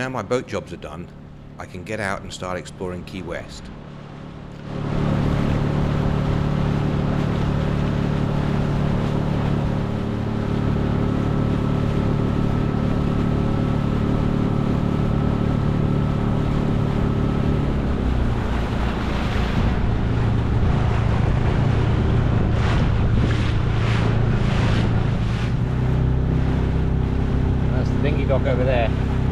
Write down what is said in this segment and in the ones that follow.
now my boat jobs are done, I can get out and start exploring Key West. That's the dinghy dock over there.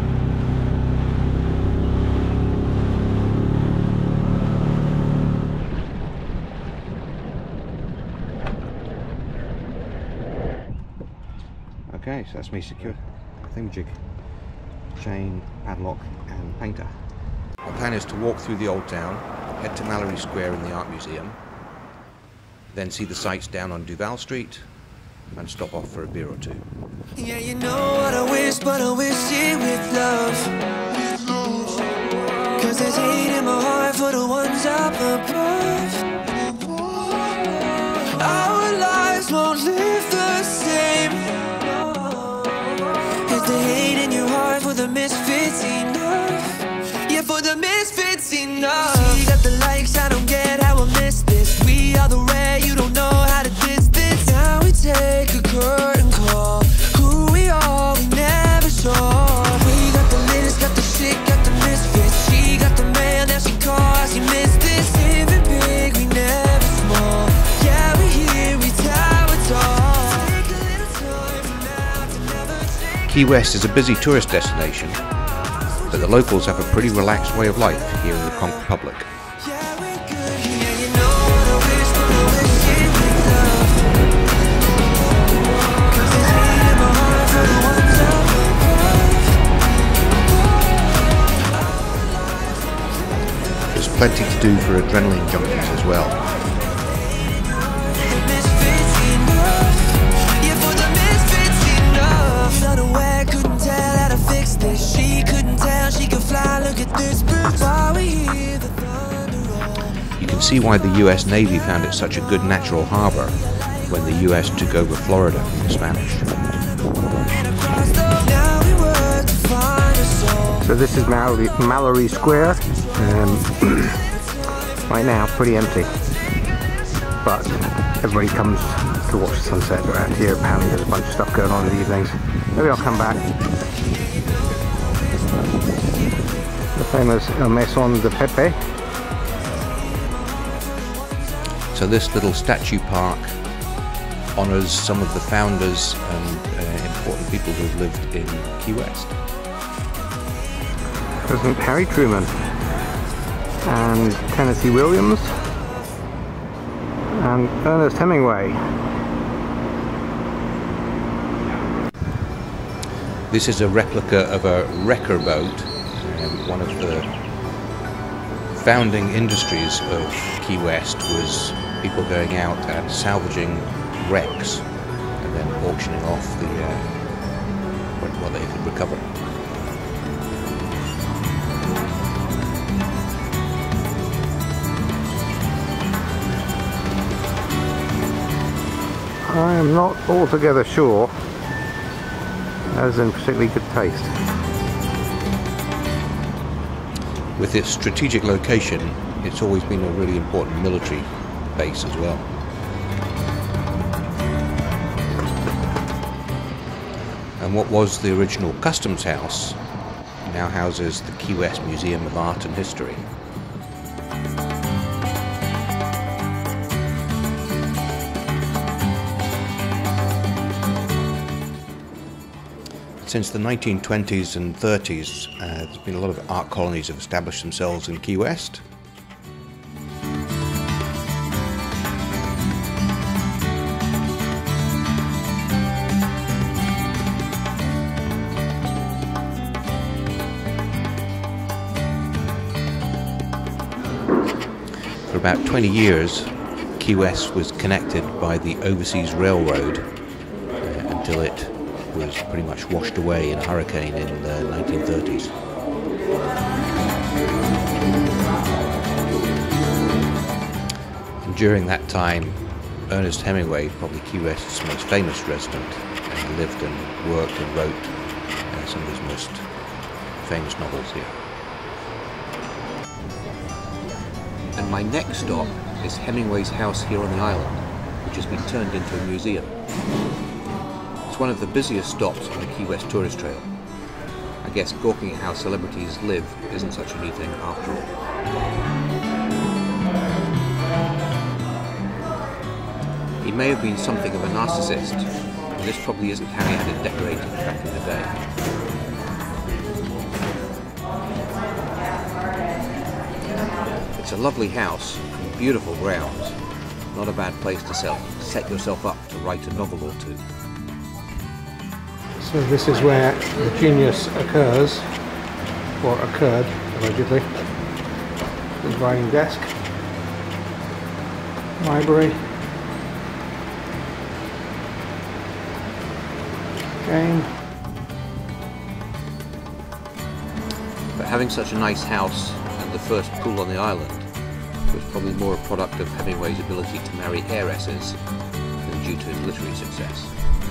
Okay, so that's me secured. Thingamajig, chain, padlock and painter. My plan is to walk through the old town, head to Mallory Square in the Art Museum, then see the sights down on Duval Street and stop off for a beer or two. Yeah, you know what I wish, but I wish it with love. Cause there's hate in my heart for the ones up above. Our lives won't live the same. Is the hate in your heart for the misfits enough? Yeah, for the misfits enough. She got the likes, I don't get how I missed this. We are the rare, you don't know how to distance. Now we take a curtain call. Who we are, we never saw. We got the list, got the shit, got the misfits. She got the mail, now she calls, she missed this. Living big, we never small. Yeah, we here, we tower tall. Take a little time from now to never take. Key West is a busy tourist destination, but the locals have a pretty relaxed way of life here in the Conch Republic. Yeah, we're good. Yeah, you know what I wish, but I wish it with love. Cause there's hate in my heart for the ones up above. There's plenty to do for adrenaline junkies as well. The misfits enough. Yeah, for the misfits enough. Unaware, couldn't tell how to fix this. She couldn't tell she could fly. Look at this bird. While we hear the thunder roll. You can see why the US Navy found it such a good natural harbour when the US took over Florida from the Spanish. And across the now we work to find a soul. So this is Mallory Square. Right now, pretty empty. But everybody comes to watch the sunset around here. Apparently there's a bunch of stuff going on in the evenings. Maybe I'll come back. The famous Maison de Pepe. So this little statue park honours some of the founders and important people who have lived in Key West. President Harry Truman and Tennessee Williams and Ernest Hemingway. This is a replica of a wrecker boat, one of the founding industries of Key West was people going out and salvaging wrecks and then auctioning off the what they could recover. I am not altogether sure as in particularly good taste. With its strategic location, it's always been a really important military base as well. And what was the original customs house now houses the Key West Museum of Art and History. Since the 1920s and 30s, there's been a lot of art colonies have established themselves in Key West. For about 20 years, Key West was connected by the Overseas Railroad until it was pretty much washed away in a hurricane in the 1930s. And during that time, Ernest Hemingway, probably Key West's most famous resident, lived and worked and wrote some of his most famous novels here. And my next stop is Hemingway's house here on the island, which has been turned into a museum. It's one of the busiest stops on the Key West tourist trail. I guess gawking at how celebrities live isn't such a new thing after all. He may have been something of a narcissist, and this probably isn't how he had it decorated back in the day. It's a lovely house, and beautiful grounds. Not a bad place to set yourself up to write a novel or two. So this is where the genius occurs, or occurred, allegedly. His writing desk, library, game. But having such a nice house and the first pool on the island was probably more a product of Hemingway's ability to marry heiresses than due to his literary success.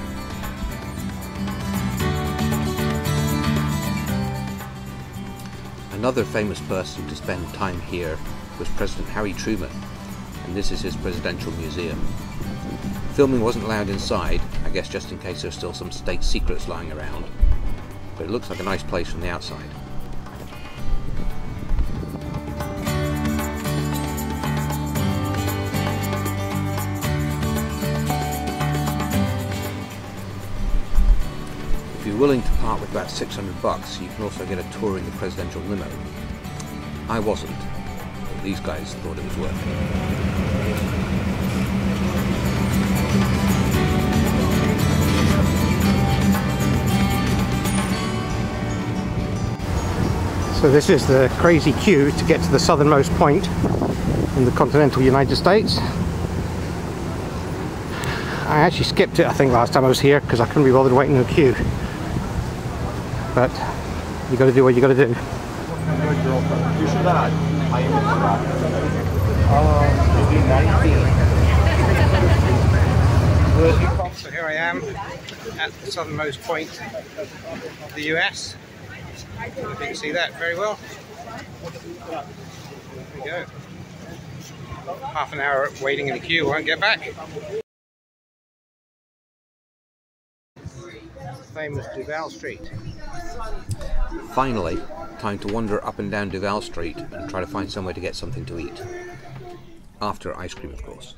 Another famous person to spend time here was President Harry Truman, and this is his presidential museum. Filming wasn't allowed inside, I guess just in case there's still some state secrets lying around, but it looks like a nice place from the outside. If you're willing to part with about $600, you can also get a tour in the presidential limo. I wasn't, but these guys thought it was worth it. So this is the crazy queue to get to the southernmost point in the continental United States. I actually skipped it, I think, last time I was here because I couldn't be bothered waiting in the queue. But you got to do what you got to do. So here I am at the southernmost point of the US. I don't know if you can see that very well. There we go. Half an hour waiting in the queue, won't get back. Famous Duval Street. Finally, time to wander up and down Duval Street and try to find somewhere to get something to eat. After ice cream, of course.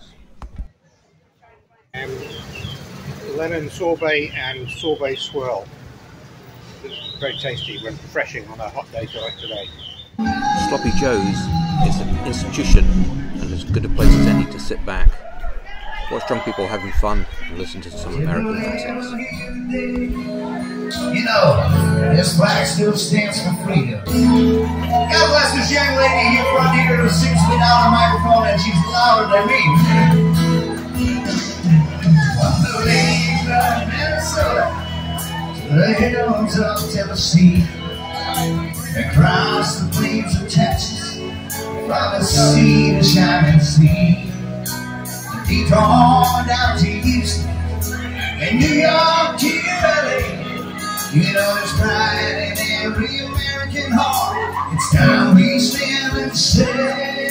Lemon sorbet and sorbet swirl. It's very tasty, refreshing on a hot day like today. Sloppy Joe's is an institution and as good a place as any to sit back, watch drunk people having fun and listen to some American classics. You know, this flag still stands for freedom. God bless this young lady here front here who sings me down the microphone and she's louder than me. From the lakes of Minnesota to the hills of Tennessee, across the plains of Texas, from the sea to shining sea, deep on down to Houston, and New York to LA. You know there's pride in every American heart. It's time we stand and say